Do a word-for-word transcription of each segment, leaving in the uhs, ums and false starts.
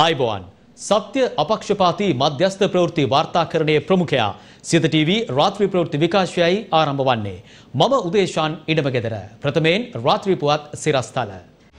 ආයුබෝවන් සත්‍ය අපක්ෂපාතී මධ්‍යස්ථ ප්‍රවෘත්ති වාර්තාකරණයේ ප්‍රමුඛයා සිත ටීවී රාත්‍රී ප්‍රවෘත්ති විකාශයයි ආරම්භ වන්නේ. මම උදේශාන් ඉඩමගෙදර. ප්‍රථමයෙන් රාත්‍රී පුවත් සිරස්තල.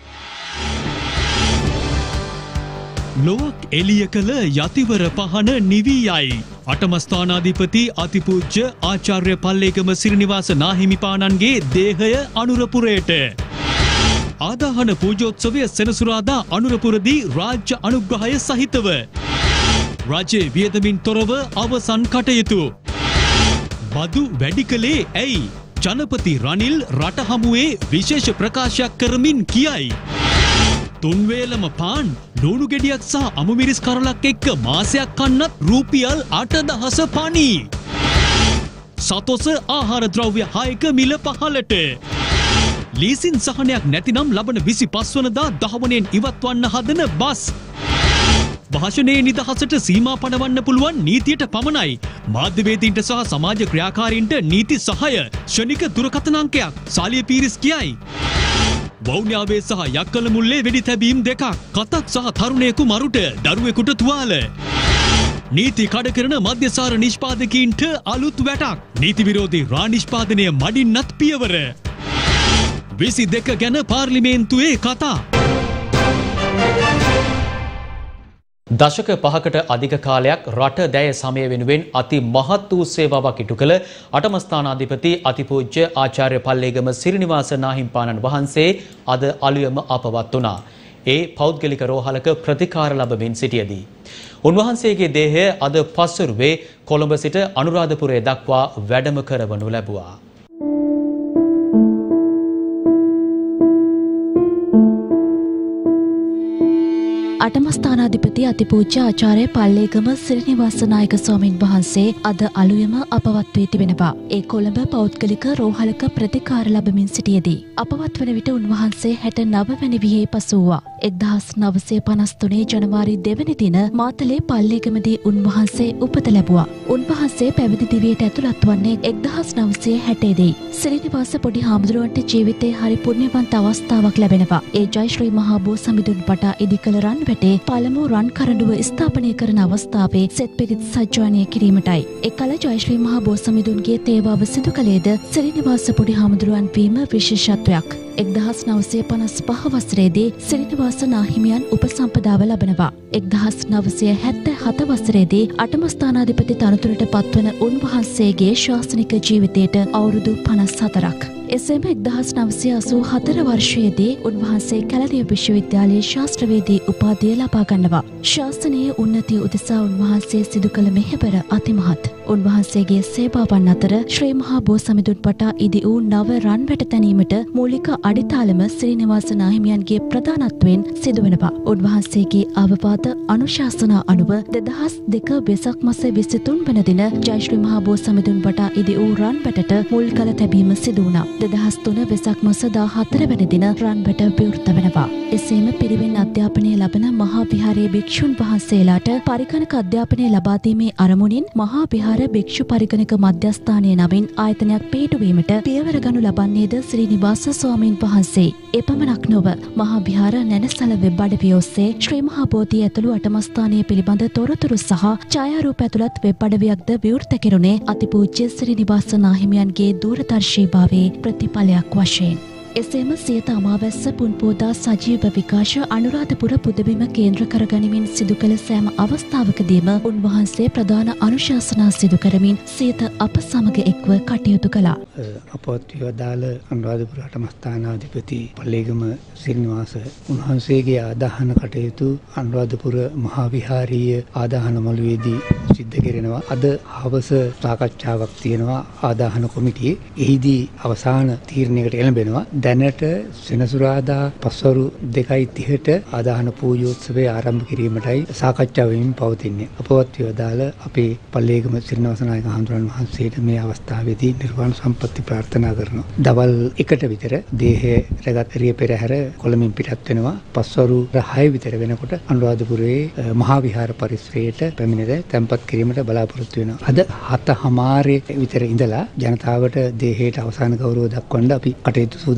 ලොවක් එළිය කළ යතිවර පහන නිවී යයි. අටමස්ථානාධිපති අතිපූජ්‍ය ආචාර්ය පල්ලේගම සිරිනිවාස නාහිමිපාණන්ගේ දේහය අනුරපුරයට. ආදාහන පූජෝත්සවය සෙනසුරාදා අනුරපුරදී රාජ්‍ය අනුග්‍රහය සහිතව. රජයේ වියදමින් තොරව අවසන් කටයුතු. බදු වැඩි කළේ ඇයි? ජනපති රනිල් රට හමුවේ විශේෂ ප්‍රකාශයක් කරමින් කියයි. තුන්වේලම පාන් ලුණු ගෙඩියක් සහ අමුමිරිස් කරලක් එක්ක මාසයක් කන්නත් රුපියල් අටදහස පණී. සතොස ආහාර ද්‍රව්‍ය හයක මිල පහළට. ලීසින් සහනයක් නැතිනම් ලබන විසිපස් වනදා දහවනෙන් ඉවත්වන්න හදන බස්. භාෂණයේ නිදහසට සීමා පනවන්න පුළුවන් නීතියට පමණයි. මාධ්‍යවේදීන්ට සහ සමාජ ක්‍රියාකාරීන්ට නීති සහය ශනික දුරකථන අංකයක් සාලිය පීරිස් කියයි. වෞන්‍යාවේ සහ යක්කල මුල්ලේ වෙඩි තැබීම් දෙකක්. කතක් සහ තරුණයෙකු මරුට දරුවෙකුට තුවාල. නීති කඩ කරන මධ්‍යසාර නිෂ්පාදකීන්ට අලුත් වැටක්. නීති විරෝධී රා නිෂ්පාදනය මඩින්නත් පියවර. විසි දෙක ගැන පාර්ලිමේන්තුවේ කතා. දශක පහකට අධික කාලයක් රට දැය සමය වෙනුවෙන් අති මහත් වූ සේවාවක් ඉටු කළ අටමස්ථානාධිපති අතිපූජ්‍ය ආචාර්ය පල්ලේගම සිරිනිවාස නාහිමිපාණන් වහන්සේ අද අලුයම අපවත් වුණා. ඒ පෞද්ගලික රෝහලක ප්‍රතිකාර ලබමින් සිටියදී. උන්වහන්සේගේ දේහය අද පස්වරුවේ කොළඹ සිට අනුරාධපුරය දක්වා වැඩම කරවනු ලැබුවා. අටමස්ථානාධිපති අතිපූජ්‍ය ආචාර්ය පල්ලේගම සිරිනිවාස නායක ස්වාමීන් වහන්සේ අද අලුයම අපවත් වී තිබෙනවා. ඒ කොළඹ පෞද්ගලික රෝහලක ප්‍රතිකාර ලබමින් සිටියේදී අපවත් වන විට උන්වහන්සේ හැට නව වැනි වියේ පසු වූවා. එක්දහස් නවසිය පනස් තුනේ ජනවාරි දෙවැනි දින මාතලේ පල්ලේගමදී උන්වහන්සේ උපත ලැබුවා. උන්වහන්සේ පැවිදි දිවියට ඇතුළත් වන්නේ එක්දහස් නවසිය හැටේදී. සිරිනිවාස පොඩි හාමුදුරුවන්ට ජීවිතේ හරි පුණ්‍යවන්ත අවස්ථාවක් ලැබෙනවා. ඒ ජයශ්‍රී මහා බෝ සමිඳුන් පටා ඉදිකළ රන් වැටේ පළමු රන් කරඬුව ස්ථාපනය කරන අවස්ථාවේ සෙත් පිරිත් සජ්ජායනය කිරීමටයි. එකල ජයශ්‍රී මහා බෝ සමිඳුන්ගේ තේවාව සිදු කළේද සිරිනිවාස පොඩි හාමුදුරුවන් වීම විශේෂත්වයක්. එක්දහස් නවසිය පනස් පහ වසරේදී සිරිනිවාස නාහිමියන් උපසම්පදාව ලබනවා. එක්දහස් නවසිය හැත්තෑ හත වසරේදී අටමස්ථානාධිපති තනතුරට පත්වන උන්වහන්සේගේ ශාසනික ජීවිතයට අවුරුදු පනස් හතරක්. එසේම එක්දහස් නවසිය අසූ හතර වර්ෂයේදී උන්වහන්සේ කැලණිය විශ්වවිද්‍යාලයේ ශාස්ත්‍රවේදී උපාධිය ලබා ගන්නවා. ශාසනීය උන්නතිය උදෙසා උන්වහන්සේ සිදු කළ මෙහෙවර අතිමහත්. උන්වහන්සේගේ සේවාවන් අතර ශ්‍රී මහා බෝ සමිඳුන් පටා ඉදි වූ නව රන් වැට තැනීමට මූලික අඩිතාලම සිරිනිවාස නාහිමියන්ගේ ප්‍රධානත්වයෙන් සිදුවනවා. උන්වහන්සේගේ අවවාද අනුශාසනා අනුව දෙදහස් දෙක වෙසක් මස විසිතුන් වන දින ජයශ්‍රී මහා බෝ සමිඳුන් පටා ඉදි වූ රන් වැටට මුල් කළ තැබීම සිදු වුණා. දෙදහස් තුන වෙසක් මස දාහතර වැනි දින රන් වැට විවෘත වෙනවා. එසේම පිරිවෙන් අධ්‍යාපනය ලබන මහා විහාරයේ භික්ෂුන් වහන්සේලාට පරිගණක අධ්‍යාපනය ලබා දීමේ අරමුණින් මහා විහාර භික්ෂු පරිගණක මධ්‍යස්ථානය නමින් ආයතනයක් පිහිටුවීමට පියවර ගනු ලබන්නේද ශ්‍රීනිවාස ස්වාමීන් වහන්සේ. එපමණක් නොව මහා විහාර නැනසල වෙබ් අඩවිය ඔස්සේ ශ්‍රී මහා බෝධිය ඇතුළු අටමස්ථානය පිළිබඳ තොරතුරු සහ ඡායාරූප ඇතුළත් වෙබ් අඩවියක්ද විවෘත කෙරුණේ අතිපූජ්‍ය ශ්‍රීනිවාස නාහිමියන්ගේ දූරදර්ශීභාවයේ ප්‍රතිඵලයක් වශයෙන්. එසේම සියත අමාවැස්ස පුන්පෝදා සජීව විකාශ අනුරාධපුර පුදබිම කේන්ද්‍ර කරගනිමින් සිදු කළ සෑම අවස්ථාවකදීම උන්වහන්සේ ප්‍රධාන අනුශාසනා සිදු කරමින් සියත අප සමග එක්ව කටයුතු කළා. අපවත් වදාළ අනුරාධපුර අටමස්ථානාධිපති පල්ලේගම සිරිනිවාස උන්වහන්සේගේ ආදාහන කටයුතු අනුරාධපුර මහා විහාරීය ආදාහන මළුවේදී සිද්ධ කෙරෙනවා. අද හවස සාකච්ඡාවක් තියෙනවා ආදාහන කොමිටියේ. එහිදී අවසාන තීරණයකට එළඹෙනවා. දැනට සෙනසුරාදා පස්වරු දෙකයි තිහට ආදාහන පූජෝත්සවය ආරම්භ කිරීමටයි සාකච්ඡා වෙමින් පවතින්නේ. අපවත් වදාළ අපේ පල්ලේගම සිරිනිවාස නායක හඳුරන් වහන්සේට මේ අවස්ථාවේදී නිර්වාණ සම්පත්ති ප්‍රාර්ථනා කරනවා. දවල් එකට විතර දේහය රැගත් රිය පෙරහැර කොළඹින් පිටත් වෙනවා. පස්වරු හය විතර වෙනකොට අනුරාධපුරයේ මහා විහාර පරිසරයට පැමිණෙද තැන්පත් කිරීමට බලාපොරොත්තු වෙනවා. අද හත හමාරේ විතර ඉඳලා ජනතාවට දේහයට අවසාන ගෞරව දක්වන්න අපි කටයුතු සූදානම්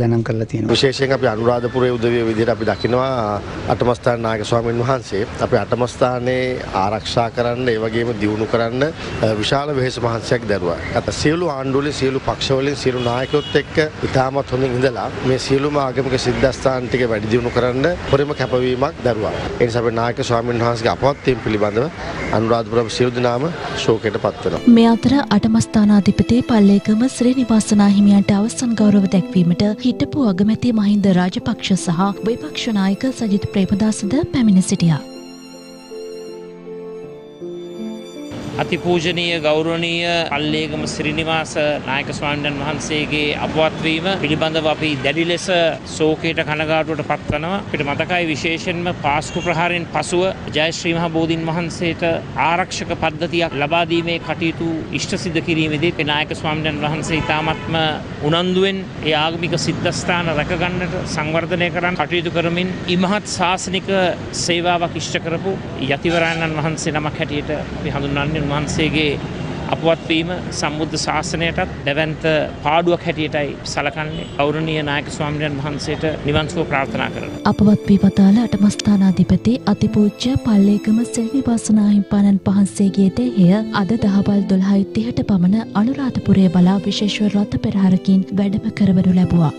සූදානම් කරලා තියෙනවා. විශේෂයෙන් අපි අනුරාධපුරයේ උදවිය විදිහට අපි දකිනවා අටමස්ථාන නායක ස්වාමීන් වහන්සේ අපේ අටමස්ථානයේ ආරක්ෂා කරන්න ඒ වගේම දියුණු කරන්න විශාල වෙහෙස මහන්සියක් දැරුවා. අත සියලු ආණ්ඩුවල සියලු පක්ෂවලින් සියලු නායකයොත් එක්ක ඉතාමත් හොඳින් ඉඳලා මේ සියලුම ආගමික සිද්ධාස්ථාන ටික වැඩි දියුණු කරන්න පරිම කැපවීමක් දැරුවා. ඒ නිසා අපේ නායක ස්වාමීන් වහන්සේගේ අපවත් වීම පිළිබඳව අනුරාධපුර සියලු දෙනාම ශෝකයට පත් වෙනවා. මේ අතර අටමස්ථානාධිපති පල්ලේගම ශ්‍රීනිවාස නාහිමියන්ට අවසන් ගෞරව දැක්වීමට හිටපු අගමැති මහින්ද රාජපක්ෂ සහ විපක්ෂ නායක සජිත් ප්‍රේමදාසද පැමිණ සිටියා. අතිපූජනීය ගෞරවනීය පල්ලේගම ශ්‍රීනිවාස නායක ස්වාමීන් වහන්සේගේ අපවත් වීම පිළිබඳව අපි දැඩි ලෙස ශෝකයට කනගාටුවට පත්වනවා. අපිට මතකයි විශේෂයෙන්ම පාස්කු ප්‍රහාරයෙන් පසුව ජයශ්‍රී මහ බෝධීන් වහන්සේට ආරක්ෂක පද්ධතියක් ලබා දීමේ කටයුතු ඉෂ්ට සිද්ධ කිරීමේදී නායක ස්වාමීන් වහන්සේ ඉතාමත්ම උනන්දුවෙන් ඒ ආගමික සිද්ධාස්ථාන රැකගන්නට සංවර්ධනය කරන්න කටයුතු කරමින් ඉමහත් ශාසනික සේවාවක් ඉෂ්ට කරපු යතිවරයන්න් වහන්සේ නමක් හැටියට අපි හඳුන්වන්නේ වහන්සේගේ අපවත් වීම සම්බුද්ධ ශාසනයටත් දැවැන්ත පාඩුවක් හැටියටයි සලකන්නේ. ගෞරවනීය නායක ස්වාමීන් වහන්සේට නිවන් සුව ප්‍රාර්ථනා කරනවා. අපවත් වී වදාළ අටමස්ථානාධිපති අතිපූජ්‍ය පල්ලේගම ශ්‍රීනිවාස නාහිමිපාණන් වහන්සේගේ දේහය අද දහවල් දොළහයි තිහට පමණ අනුරාධපුරය බලා විශේෂ රථ පෙරහරකින් වැඩම කරවනු ලැබුවා.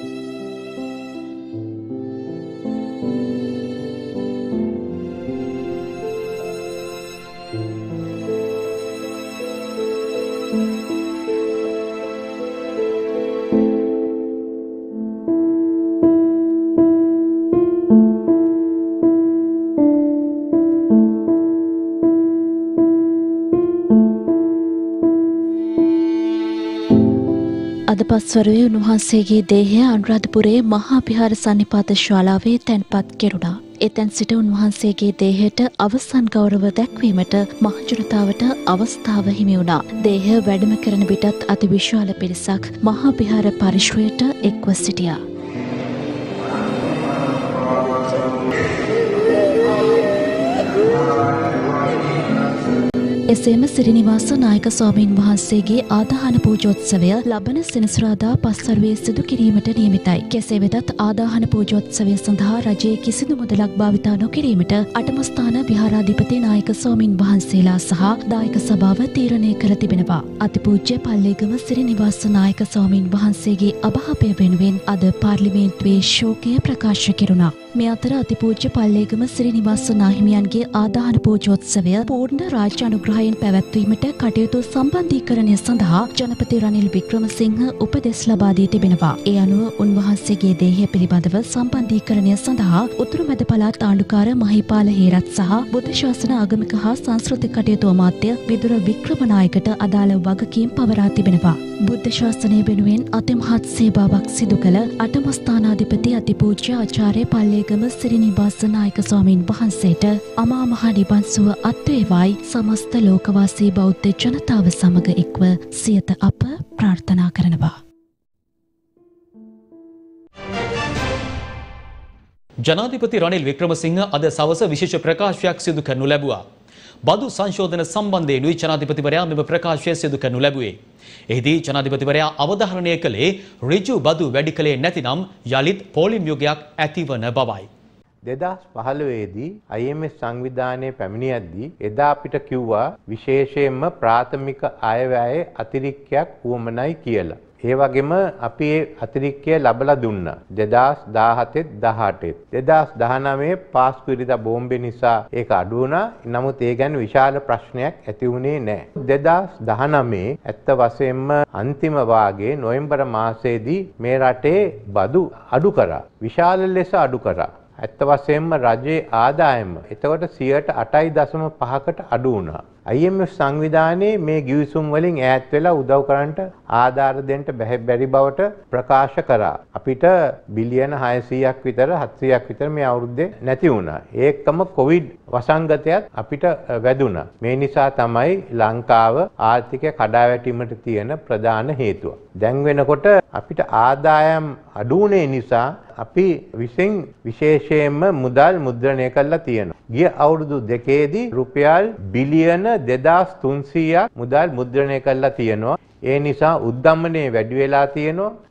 අද පස්වරුවේ උන්වහන්සේගේ දේහය අනුරාධපුරයේ මහා විහාර සන්නිපාත ශාලාවේ තැන්පත් කෙරුණා. එතැන් සිට උන්වහන්සේගේ දේහයට අවසන් ගෞරව දැක්වීමට මහජනතාවට අවස්ථාව හිමි වුණා. දේහය වැඩම කරන විටත් අති විශාල පිරිසක් මහා විහාර පරිශ්‍රයට එක්ව සිටියා. එසේම සිරිනිවාස නායක ස්වාමීන් වහන්සේගේ ආදාහන පූජෝත්සවය ලබන සෙනසුරාදා පස්වරුවේ සිදු කිරීමට නියමිතයි. කෙසේ වෙතත් ආදාහන පූජෝත්සවය සඳහා රජයේ කිසිදු මුදලක් භාවිතා නොකිරීමට අටමස්ථාන විහාරාධිපති නායක ස්වාමීන් වහන්සේලා සහ දායක සභාව තීරණය කර තිබෙනවා. අතිපූජ්‍ය පල්ලේගම සිරිනිවාස නායක ස්වාමීන් වහන්සේගේ අභාවය වෙනුවෙන් අද පාර්ලිමේන්තුවේ ශෝකය ප්‍රකාශ කෙරුණා. මේ අතර අතිපූජ්‍ය පල්ලේගම සිරිනිවාස නාහිමියන්ගේ ආදාහන පූජෝත්සවය පූර්ණ රාජ්‍ය අනුග්‍රහයෙන් පැවැත්වීමට කටයුතු සම්බන්ධීකරණය සඳහා ජනපති රනිල් වික්‍රමසිංහ උපදෙස් ලබා දී තිබෙනවා. ඒ අනුව උන්වහන්සේගේ දේහය පිළිබඳව සම්බන්ධීකරණය සඳහා උතුරු මැද පළාත් ආණ්ඩුකාර මහිපාල හේරත් සහ බුද්ධ ශාසන ආගමික හා සංස්කෘතික කටයුතු අමාත්‍ය විදුර වික්‍රමනායකට අදාළ වගකීම් පවරා තිබෙනවා. බුද්ධ ශාසනය වෙනුවෙන් අතිමහත් සේවාවක් සිදු කළ අටමස්ථානාධිපති අතිපූජ්‍ය ආචාර්ය පල්ලේගම සිරිනිවාස නායක ස්වාමීන් වහන්සේට අමා මහ නිවන් සුව අත් වේවායි සමස්ත ලෝකවාසී බෞද්ධ ජනතාව සමග එක්ව සියත අප ප්‍රාර්ථනා කරනවා. ජනාධිපති රනිල් වික්‍රමසිංහ අද සවස විශේෂ ප්‍රකාශයක් සිදු කරනු ලැබුවා. බදු සංශෝධන සම්බන්ධයෙන්ුයි ජනාධිපතිවරයා මෙම ප්‍රකාශය සිදු කරනු ලැබුවේ. එහිදී ජනාධිපතිවරයා අවධාරණය කළේ ඍජු බදු වැඩි කළේ නැතිනම් යලිත් පෝලිම් යුගයක් ඇතිවන බවයි. දෙදහස් පහළොව දී I M F සංවිධානයේ පැමිණියද්දී එදා අපිට කිව්වා විශේෂයෙන්ම ප්‍රාථමික අයවැයේ අතිරික්තයක් වුවමනයි කියලා. ඒ වගේම අපි ඒ අතිරික්තය ලබලා දුන්නා. දෙදහස් දාහතේ දහඅටේ දෙදහස් දහනවයේ පාස්කු ඉරිදා බෝම්බේ නිසා ඒක අඩු වුණා. නමුත් ඒ ගැන විශාල ප්‍රශ්නයක් ඇති වුණේ නැහැ. දෙදහස් දහනවයේ ඇත්ත වශයෙන්ම අන්තිම වාගේ නොවැම්බර් මාසයේදී මේ රටේ බදු අඩු කරා. විශාල ලෙස අඩු කරා. ඇත්ත වශයෙන්ම රජයේ ආදායම එතකොට සියයට අටයි දශම පහකට අඩු වුණා. I M F සංවිධානයේ මේ ගිවිසුම් වලින් ඈත් වෙලා උදව් කරන්නට ආධාර දෙන්න බැරි බවට ප්‍රකාශ කරා. අපිට බිලියන හයසීයක් විතර හත්සීයක් විතර මේ අවුරුද්දේ නැති වුණා. ඒකම කොවිඩ් වසංගතයත් අපිට වැදුණා. මේ නිසා තමයි ලංකාව ආර්ථිකය කඩාවැටීමට තියෙන ප්‍රධාන හේතුව. දැන් වෙනකොට අපිට ආදායම් අඩු වුණේ නිසා අපි විසින් විශේෂයෙන්ම මුදල් මුද්‍රණය කරලා තියෙනවා. ගිය අවුරුදු දෙකේදී රුපියල් බිලියන දෙදාස් තුන්සීයක් මුදල් මුද්‍රණය කරලා තියෙනවා. ඒ නිසා උද්දමනය වැඩි වෙලා තියෙනවා.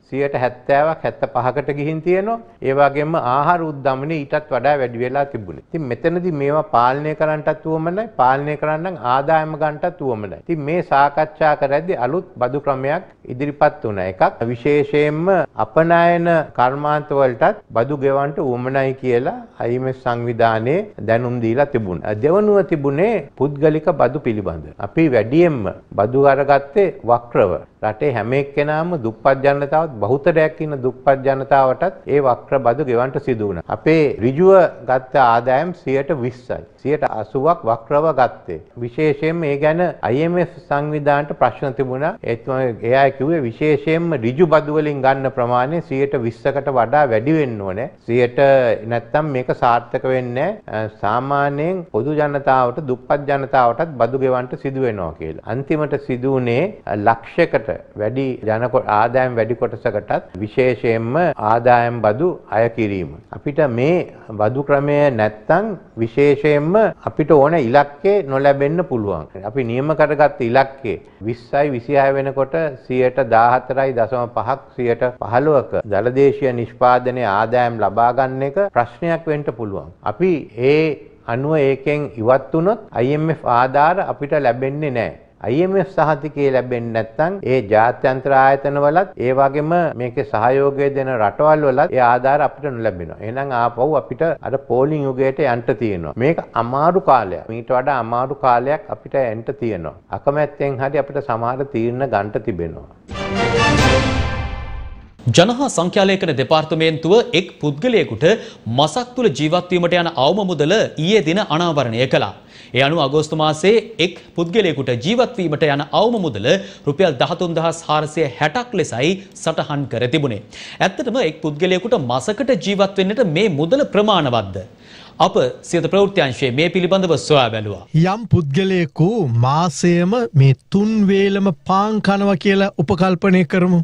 සියයට හැත්තෑවක් හැත්තපහකට ගිහින් තියෙනවා. ඒ වගේම ආහාර උද්දමනය ඊටත් වඩා වැඩි වෙලා තිබුණේ. ඉතින් මෙතනදී මේවා පාලනය කරන්නටත් උවමනයි, පාලනය කරන්න ආදායම ගන්නටත් උවමනයි. ඉතින් මේ සාකච්ඡා කරද්දී අලුත් බදු ක්‍රමයක් ඉදිරිපත් වුණා. එකක් විශේෂයෙන්ම අපනයන කර්මාන්ත වලටත් බදු ගෙවන්න උවමනයි කියලා I M F සංවිධානයේ දැනුම් දීලා තිබුණා. දෙවනුව තිබුණේ පුද්ගලික බදු පිළිබඳ. අපි වැඩියෙන්ම බදු අරගත්තේ වක්‍රව. රටේ හැම එක්කෙනාම දුප්පත් ජනතාවත් බහුතරයක් ඉන්න දුප්පත් ජනතාවටත් ඒ වක්‍ර බදු ගෙවන්න සිදු වුණා. අපේ ඍජුව ගත්ත ආදායම් සියයට විස්සයි. සියයට අසූවක් වක්‍රව ගත්තේ. විශේෂයෙන්ම ඒ ගැන I M F සංවිධානයට ප්‍රශ්න තිබුණා. ඒ තමයි එයා කිව්වේ විශේෂයෙන්ම ඍජු බදු වලින් ගන්න ප්‍රමාණය සියයට විස්සකට වඩා වැඩි වෙන්න ඕනේ. සියයට නැත්තම් මේක සාර්ථක වෙන්නේ සාමාන්‍යයෙන් පොදු ජනතාවට දුප්පත් ජනතාවටත් බදු ගෙවන්න සිදු වෙනවා කියලා. අන්තිමට සිදු වුණේ ලක්ෂයකට වැඩි ජන ආදායම් වැඩි කොටසකටත් විශේෂයෙන්ම ආදායම් බදු අය කිරීම. අපිට මේ බදු ක්‍රමය නැත්තම් විශේෂයෙන්ම අපිට ඕන ඉලක්කේ නොලැබෙන්න පුළුවන්. අපි නියම කරගත්ත ඉලක්කේ විස්සයි විසිහය වෙනකොට සියයට දාහතරයි දශම පහක් සියයට පහළොවක දළදේශීය නිෂ්පාදනයේ ආදායම් ලබා ගන්න එක ප්‍රශ්නයක් වෙන්න පුළුවන්. අපි ඒ අනුව ඒකෙන් ඉවත් වුණොත් I M F ආධාර අපිට ලැබෙන්නේ නැහැ. I M F සහතිකය ලැබෙන්නේ නැත්නම් ඒ ජාත්‍යන්තර ආයතන වලත් ඒ වගේම මේකේ සහයෝගය දෙන රටවල් වලත් ඒ ආධාර අපිට නොලැබෙනවා. එහෙනම් ආපහු අපිට අර පෝලිං යුගයට යන්න තියෙනවා. මේක අමාරු කාලයක්. මීට වඩා අමාරු කාලයක් අපිට යන්න තියෙනවා. අකමැත්තෙන් හරි අපිට සමහර තීරණ ගන්න තිබෙනවා. ජනහා සංඛ්‍යාලේඛන දෙපාර්තමේන්තුව එක් පුද්ගලයෙකුට මසක් තුල ජීවත් වීමට යන අවම මුදල ඊයේ දින අනාවරණය කළා. ඒ අනුව අගෝස්තු මාසයේ එක් පුද්ගලයෙකුට ජීවත් වීමට යන අවම මුදල රුපියල් දහතුන් දහස් හාරසිය හැටක් ලෙසයි සටහන් කර තිබුණේ. ඇත්තටම එක් පුද්ගලයෙකුට මාසකට ජීවත් වෙන්නට මේ මුදල ප්‍රමාණවත්ද? අප සියත ප්‍රවෘත්තිංශයේ මේ පිළිබඳව සොයා බැලුවා. යම් පුද්ගලයෙකු මාසයම මේ තුන් වේලම පාන් කනවා කියලා උපකල්පනය කරමු.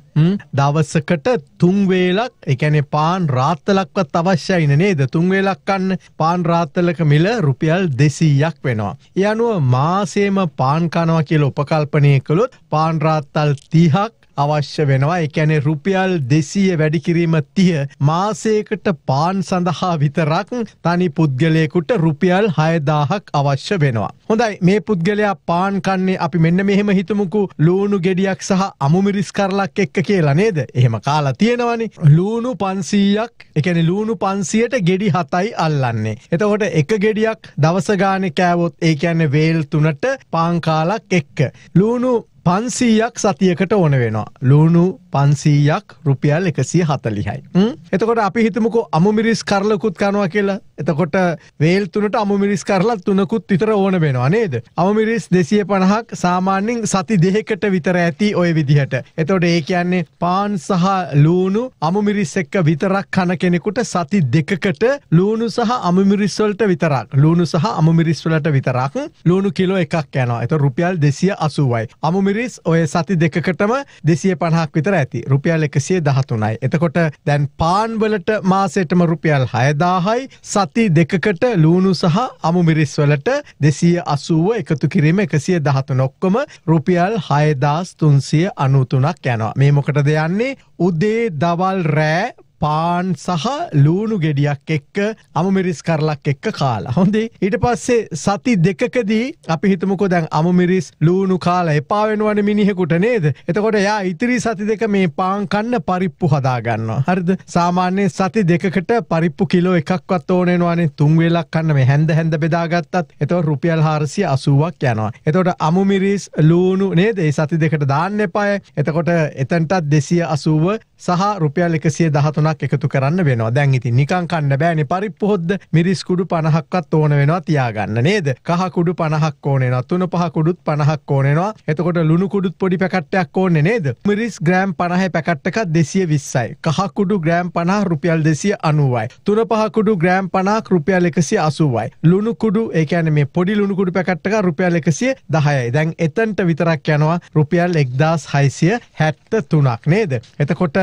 දවසකට තුන් වේලක්, ඒ කියන්නේ පාන් රාත්තලක්වත් අවශ්‍යයි නේද? තුන් වේලක් කන්න පාන් රාත්තලක මිල රුපියල් දෙසීයක් වෙනවා. ඒ අනුව මාසෙම පාන් කනවා කියලා උපකල්පනය කළොත් පාන් රාත්තල් තිහක් අවශ්‍ය වෙනවා. ඒ කියන්නේ රුපියල් දෙසීය වැඩි කිරීම තිහ මාසයකට පාන් සඳහා විතරක් තනි පුද්ගලයෙකුට රුපියල් හයදාහක් අවශ්‍ය වෙනවා. හොඳයි, මේ පුද්ගලයා පාන් කන්නේ අපි මෙන්න මෙහෙම හිතමුකෝ ලූණු ගෙඩියක් සහ අමුමිරිස් කරලක් එක්ක කියලා නේද? එහෙම කාලා තියෙනවනේ. ලූණු පන්සීයක්, ඒ කියන්නේ ලූණු පන්සීයට ගෙඩි හතයි අල්ලන්නේ. එතකොට එක ගෙඩියක් දවස ගානේ කෑවොත් ඒ කියන්නේ වේල් තුනට පාන් කාලක් එක්ක ලූණු පන්සීයක් සතියකට ඕන වෙනවා. ලූණු පන්සීයක් රුපියල් එකසිය හතලිහයි. එතකොට අපි හිතමුකෝ අමුමිරිස් කරලකුත් කනවා කියලා. එතකොට වේල් තුනට අමුමිරිස් කරලා තුනකුත් විතර ඕන වෙනවා නේද? අමුමිරිස් දෙසිය පනහක් සාමාන්‍යයෙන් සති දෙකකට විතර ඇති ඔය විදිහට. එතකොට ඒ කියන්නේ පාන් සහ ලූණු අමුමිරිස් එක්ක විතරක් කන කෙනෙකුට සති දෙකකට ලූණු සහ අමුමිරිස් වලට විතරක් ලූණු සහ අමුමිරිස් වලට විතරක් ලූණු කිලෝ එකක් යනවා. එතකොට රුපියල් දෙසිය අසූවයි. අමුමිරිස් ඔය සති දෙකකටම දෙසිය පනහක් විතර ඇති. රුපියල් එකසිය දහතුනයි. එතකොට දැන් පාන් වලට මාසෙටම රුපියල් හයදාහයි. සති දෙකකට ලූණු සහ අමුමිරිස් වලට දෙසිය අසූව එකතු කිරීම එකසිය දහතුන ඔක්කොම රුපියල් හයදාස් තුන්සිය අනූතුනක් යනවා. මේ මොකටද යන්නේ? උදේ දවල් රෑ පාන් සහ ලූණු ගෙඩියක් එක්ක අමුමිරිස් කරලක් එක්ක කාලා. හොඳේ. ඊට පස්සේ සති දෙකකදී අපි හිතමුකෝ දැන් අමුමිරිස් ලූණු කාලා එපා වෙනවනේ මිනිහෙකුට නේද? එතකොට එයා ඉතිරි සති දෙක මේ පාන් කන්න පරිප්පු හදා ගන්නවා. හරිද? සාමාන්‍යයෙන් සති දෙකකට පරිප්පු කිලෝ එකක්වත් ඕන වෙනවනේ. තුන් වේලක් කන්න මේ හැන්ද හැන්ද බෙදාගත්තත් එතකොට රුපියල් හාරසිය අසූවක් යනවා. එතකොට අමුමිරිස් ලූණු නේද? ඒ සති දෙකට දාන්න එපාය. එතකොට එතනටත් දෙසිය අසූව සහ රුපියල් එකසිය දහතුනක් එකතු කරන්න වෙනවා. දැන් ඉතින් නිකන් කන්න බෑනේ පරිප්පු හොද්ද. මිරිස් කුඩු පනහක්වත් ඕන වෙනවා තියාගන්න නේද? කහ කුඩු පනහක් ඕන වෙනවා. තුන පහ කුඩුත් පනහක් ඕන වෙනවා. එතකොට ලුණු කුඩුත් පොඩි පැකට්ටයක් ඕනේ නේද? මිරිස් ග්‍රෑම් පනහේ පැකට් එකක් දෙසිය විස්සයි. කහ කුඩු ග්‍රෑම් පනහ රුපියල් දෙසිය අනූවයි. තුන පහ කුඩු ග්‍රෑම් පනහක් රුපියල් එකසිය අසූවයි. ලුණු කුඩු ඒ කියන්නේ මේ පොඩි ලුණු කුඩු පැකට් එකක් රුපියල් එකසිය දහයයි. දැන් එතනට විතරක් යනවා රුපියල් එක්දාස් හයසිය හැත්තෑ තුනක් නේද? එතකොට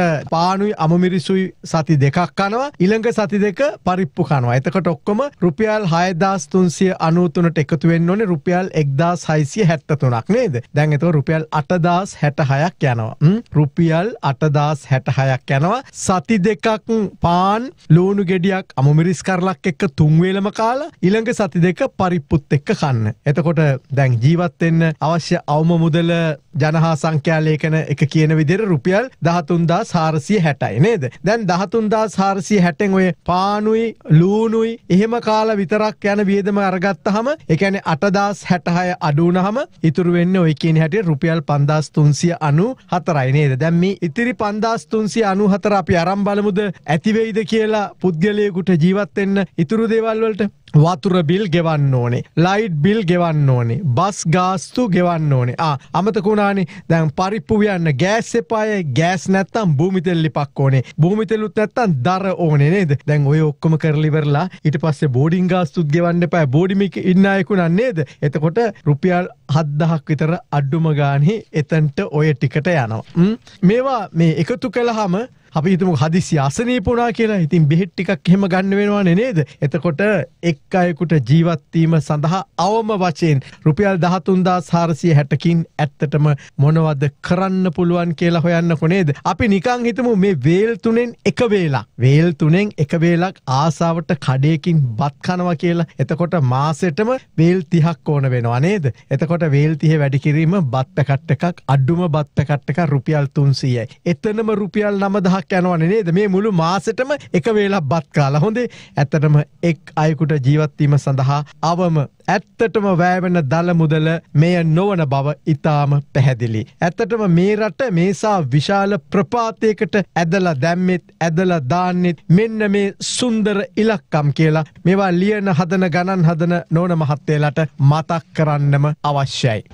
පානුයි අමමිරිසුයි සති දෙකක් කනවා. ඊළඟ සති දෙක පරිප්පු කනවා. එතකොට ඔක්කොම රුපියල් හයදාස් තුන්සිය අනූතුනට එකතු වෙන්න ඕනේ රුපියල් එක්දාස් හයසිය හැත්තතුනක් නේද? දැන් එතකොට රුපියල් අටදාස් හැටහයක් යනවා. රුපියල් අටදාස් හැටහයක් යනවා. සති දෙකක් පාන් ලූණු ගෙඩියක් අමමිරිස් කරලක් එක්ක තුන් වේලම කාලා ඊළඟ සති දෙක පරිප්පුත් එක්ක කන්න. එතකොට දැන් ජීවත් වෙන්න අවශ්‍ය අවම මුදල ජනහා සංඛ්‍යා ලේඛන එක කියන විදිහට රුපියල් දහතුන්දාස් හාරසිය හැටයි නේද? දැන් දහතුන්දාස් හාරසිය හැටෙන් ඔය පානුයි ලූණුයි එහෙම කාලා විතරක් යන වියදම අරගත්තාම ඒ කියන්නේ අටදාස් හැටහය අඩු වුණාම ඉතුරු වෙන්නේ ඔය කියන හැටියට රුපියල් පන්දාස් තුන්සිය අනූහතරයි නේද? දැන් මේ ඉතිරි පන්දාස් තුන්සිය අනූහතර අපි අරන් බලමුද ඇති වෙයිද කියලා පුද්ගලයෙකුට ජීවත් වෙන්න ඉතුරු දේවල් වලට. වතුර බිල් ගෙවන්න ඕනේ, ලයිට් බිල් ගෙවන්න ඕනේ, බස් ගාස්තු ගෙවන්න ඕනේ. ආ අමතක වුණානේ දැන් පරිප්පු වියන්න ගෑස් එපාය. ගෑස් නැත්තම් භූමි තෙල් ලිපක් ඕනේ. භූමි තෙලුත් නැත්තම් දර ඕනේ නේද? දැන් ඔය ඔක්කොම කරලා ඉවරලා ඊට පස්සේ බෝඩින් ගාස්තුත් ගෙවන්න එපාය. බෝඩිමික ඉන්න අයකුණා නේද? එතකොට රුපියල් හත්දහක් විතර අඩුම ගානේ එතනට ඔය ටිකට යනවා. මේවා මේ එකතු කළාම අපි හිතමු හදිසි අසනීප වුණා කියලා. ඉතින් බෙහෙත් ටිකක් එහෙම ගන්න වෙනවනේ නේද? එතකොට එක් අයෙකුට ජීවත් වීම සඳහා අවම වශයෙන් රුපියල් දහතුන්දාස් හාරසිය හැටකින් ඇත්තටම මොනවද කරන්න පුළුවන් කියලා හොයන්නකො නේද? අපි නිකන් හිතමු මේ වේල් තුනෙන් එක වේලක්. වේල් තුනෙන් එක වේලක් ආසාවට කඩේකින් බත් කනවා කියලා. එතකොට මාසෙටම වේල් තිහක් ඕන වෙනවා නේද? එතකොට වේල් තිහ වැඩි කිරීම බත් පැකට් එකක් අඩුම බත් පැකට් එකක් රුපියල් තුන්සීයයි. එතනම රුපියල් නවදහක් යනවනේ නේද? මේ මුළු මාසෙටම එක වේලක් බත් කාලා. හොඳේ. ඇත්තටම එක් අයෙකුට ජීවත් වීම සඳහා අවම ඇත්තටම වැය වෙන දල මුදල මෙය නොවන බව ඉතාම පැහැදිලි. ඇත්තටම මේ රට මේසා විශාල ප්‍රපාතයකට ඇදලා දැම්මෙත් ඇදලා දාන්නෙත් මෙන්න මේ සුන්දර ඉලක්කම් කියලා මේවා ලියන හදන ගණන් හදන නෝන මහත්තයලට මතක් කරන්නම අවශ්‍යයි.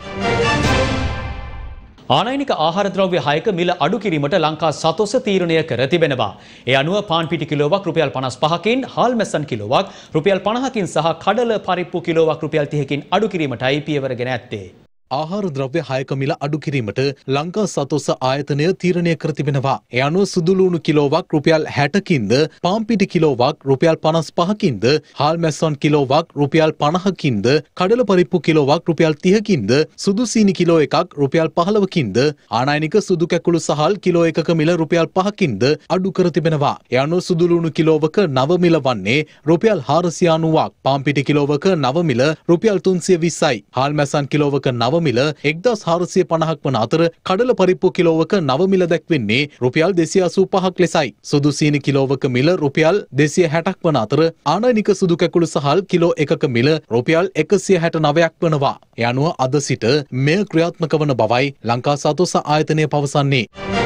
ආනයනික ආහාර ද්‍රව්‍ය හයක මිල අඩු කිරීමට ලංකා සතොස තීරණය කර තිබෙනවා. ඒ අනුව පාන් පිටි කිලෝවක් රුපියල් පනස් පහකින්, හාල් මැස්සන් කිලෝවක් රුපියල් පනහකින් සහ කඩල පරිප්පු කිලෝවක් රුපියල් තිහකින් අඩු කිරීමටයි පියවරගෙන ඇත්තේ. ආහාර ද්‍රව්‍ය හයක මිල අඩු කිරීමට ලංකා සතොස ආයතනය තීරණය කර තිබෙනවා. ඒ අනුව සුදුලුණු කිලෝවක් රුපියල් හැටකින්ද, පාන් පිටි කිලෝවක් රුපියල් පනස් පහකින්ද, හාල් මැස්සන් කිලෝවක් රුපියල් පනහකින්ද, කඩල පරිප්පු කිලෝවක් රුපියල් තිහකින්ද, සුදු සීනි කිලෝ එකක් රුපියල් පහළවකින්ද, ආනයනික සුදු කැකුළු සහල් කිලෝ එකක මිල රුපියල් පහකින්ද අඩු කර තිබෙනවා. ඒ අනුව සුදුලුණු කිලෝවක නව මිල වන්නේ රුපියල් හාරසිය අනූවක්, පාන් පිටි කිලෝවක නව මිල රුපියල් තුන්සිය විස්සයි, හාල් මැස්සන් කිලෝවක නව මිල එක්දාස් හාරසිය පනහක් වන අතර කඩල පරිප්පු කිලෝවක නව මිල දැක්වෙන්නේ රුපියල් දෙසිය අසූ පහක් ලෙසයි. සුදු සීනි කිලෝවක මිල රුපියල් දෙසිය හැටක් වන අතර ආනයනික සුදු කැකුළු සහල් කිලෝ එකක මිල රුපියල් එකසිය හැට නවයක් වනවා. ඒ අනුව අද සිට මෙය ක්‍රියාත්මක වන බවයි ලංකා සතොස ආයතනය පවසන්නේ.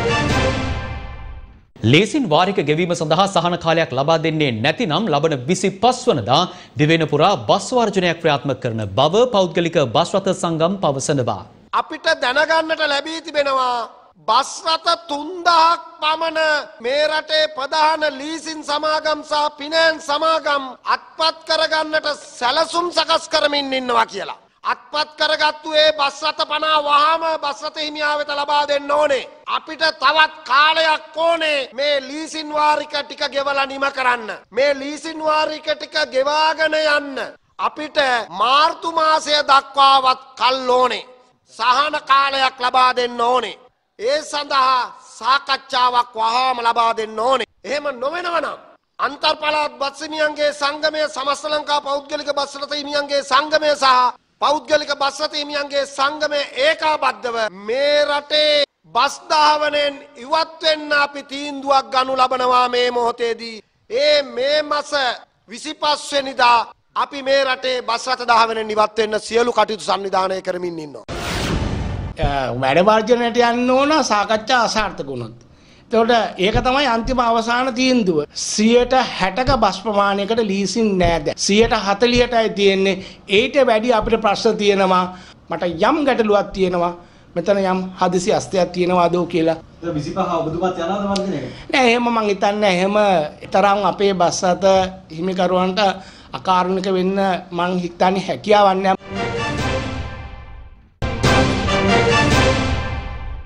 ලේසින් වාරික ගෙවීම සඳහා සහන කාලයක් ලබා දෙන්නේ නැතිනම් ලබන විසිපස් වනදා දිවෙන පුරා බස් වර්ජනයක් ක්‍රියාත්මක කරන බව පෞද්ගලික බස් රථ සංගම් පවසනවා. අපිට දැනගන්නට ලැබී තිබෙනවා බස් රථ තුන්දහක් පමණ මේ රටේ ප්‍රධාන ලීසින් සමාගම් සහ ෆිනෑන්ස් සමාගම් අත්පත් කරගන්නට සැලසුම් සකස් කරමින් ඉන්නවා කියලා. අත්පත් කරගත්තු ඒ බස් රථ පනහ වහාම බස් රථ හිමියා වෙත ලබා දෙන්න ඕනේ. අපිට තවත් කාලයක් ඕනේ මේ ලීසින් වාරික ටික ගෙවලා නිම කරන්න. මේ ලීසින් වාරික ටික ගෙවාගෙන යන්න අපිට මාර්තු මාසය දක්වාවත් කල් ඕනේ. සහන කාලයක් ලබා දෙන්න ඕනේ. ඒ සඳහා සාකච්ඡාවක් වහාම ලබා දෙන්න ඕනේ. එහෙම නොවෙනව නම් අන්තර් පළාත් බස් හිමියන්ගේ සංගමය, සමස්ත ලංකා පෞද්ගලික බස් රථ හිමියන්ගේ සංගමය සහ පෞද්ගලික බස් රථ හිමියන්ගේ සංගමය ඒකාබද්ධව මේ රටේ බස් ධාවනයෙන් ඉවත් වෙන්න අපි තීන්දුවක් ගනු ලබනවා මේ මොහොතේදී. ඒ මේ මාස විසිපස් වෙනිදා අපි මේ රටේ බස් රථ ධාවනයෙන් ඉවත් වෙන්න සියලු කටයුතු සංවිධානය කරමින් ඉන්නවා. වැඩ වර්ජනයට යන්න ඕන සාකච්ඡා අසාර්ථක වුණොත්. එතකොට ඒක තමයි අන්තිම අවසාන තීන්දුව. සියයට හැටක බස් ප්‍රමාණයකට ලීසින් නෑ දැන්. සියයට හතළිහටයි තියෙන්නේ. ඊට වැඩි අපිට ප්‍රශ්න තියෙනවා. මට යම් ගැටලුවක් තියෙනවා. මෙතන යම් හදිසි අස්තයක් තියෙනවාද කියලා. විසිපහ ඔබතුමාත් යනවද වර්ධනයකට? නෑ එහෙම මං හිතන්නේ එහෙම තරම් අපේ බස් රථ හිමිකරුවන්ට අකාරුණික වෙන්න මං හිතන්නේ හැකියාවක් නෑ.